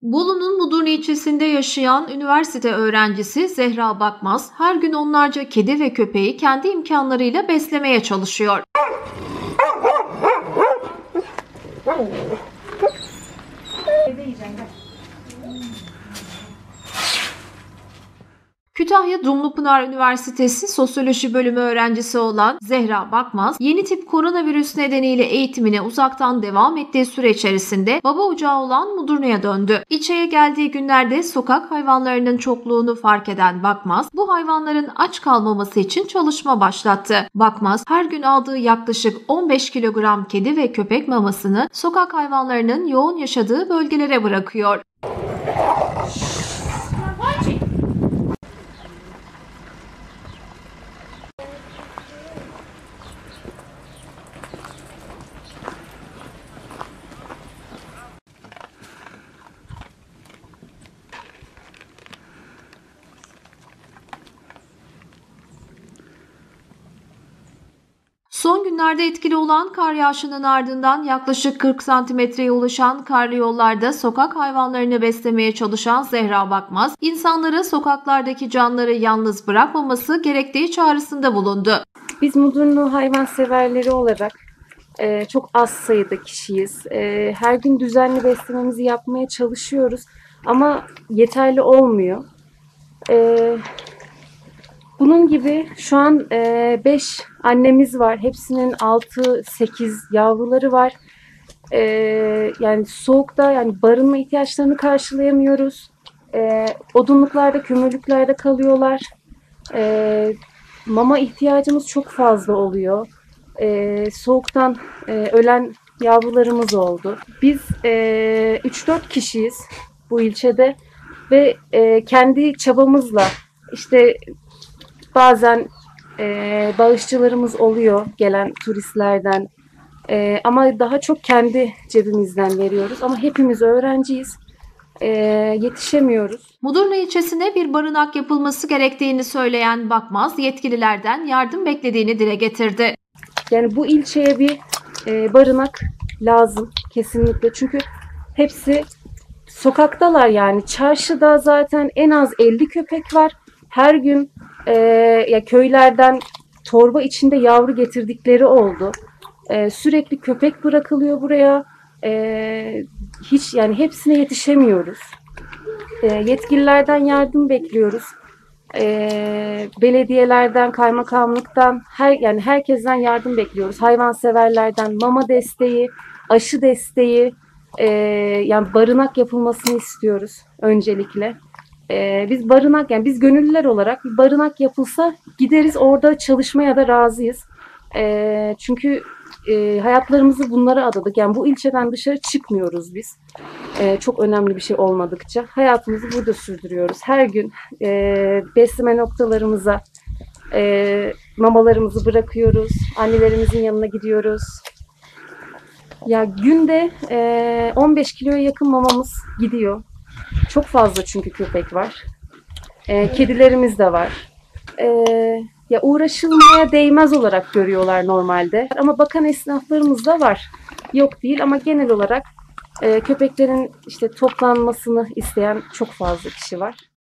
Bolu'nun Mudurnu ilçesinde yaşayan üniversite öğrencisi Zehra Bakmaz her gün onlarca kedi ve köpeği kendi imkanlarıyla beslemeye çalışıyor. Kütahya Dumlupınar Üniversitesi Sosyoloji Bölümü öğrencisi olan Zehra Bakmaz, yeni tip koronavirüs nedeniyle eğitimine uzaktan devam ettiği süre içerisinde baba ocağı olan Mudurnu'ya döndü. İlçeye geldiği günlerde sokak hayvanlarının çokluğunu fark eden Bakmaz, bu hayvanların aç kalmaması için çalışma başlattı. Bakmaz, her gün aldığı yaklaşık 15 kilogram kedi ve köpek mamasını sokak hayvanlarının yoğun yaşadığı bölgelere bırakıyor. Son günlerde etkili olan kar yağışının ardından yaklaşık 40 santimetreye ulaşan karlı yollarda sokak hayvanlarını beslemeye çalışan Zehra Bakmaz, insanlara sokaklardaki canları yalnız bırakmaması gerektiği çağrısında bulundu. Biz Mudurnu hayvanseverleri olarak çok az sayıda kişiyiz. Her gün düzenli beslememizi yapmaya çalışıyoruz ama yeterli olmuyor. Bunun gibi şu an 5 annemiz var. Hepsinin 6-8 yavruları var. Yani soğukta yani barınma ihtiyaçlarını karşılayamıyoruz. Odunluklarda, kömürlüklerde kalıyorlar. Mama ihtiyacımız çok fazla oluyor. Soğuktan ölen yavrularımız oldu. Biz 3-4 kişiyiz bu ilçede ve kendi çabamızla işte bazen bağışçılarımız oluyor gelen turistlerden ama daha çok kendi cebimizden veriyoruz. Ama hepimiz öğrenciyiz. Yetişemiyoruz. Mudurnu ilçesine bir barınak yapılması gerektiğini söyleyen Bakmaz, yetkililerden yardım beklediğini dile getirdi. Yani bu ilçeye bir barınak lazım kesinlikle. Çünkü hepsi sokaktalar yani. Çarşıda zaten en az 50 köpek var. Her gün ya köylerden torba içinde yavru getirdikleri oldu. Sürekli köpek bırakılıyor buraya. Hiç yani hepsine yetişemiyoruz. Yetkililerden yardım bekliyoruz. Belediyelerden, kaymakamlıktan, yani herkesten yardım bekliyoruz. Hayvanseverlerden mama desteği, aşı desteği, yani barınak yapılmasını istiyoruz öncelikle. Biz barınak, yani biz gönüllüler olarak bir barınak yapılsa gideriz, orada çalışmaya da razıyız. Çünkü hayatlarımızı bunlara adadık. Yani bu ilçeden dışarı çıkmıyoruz biz. Çok önemli bir şey olmadıkça hayatımızı burada sürdürüyoruz. Her gün besleme noktalarımıza mamalarımızı bırakıyoruz. Annelerimizin yanına gidiyoruz. Ya günde 15 kiloya yakın mamamız gidiyor. Çok fazla çünkü köpek var. Kedilerimiz de var. Ya uğraşılmaya değmez olarak görüyorlar normalde. Ama bakan esnaflarımız da var. Yok değil ama genel olarak köpeklerin işte toplanmasını isteyen çok fazla kişi var.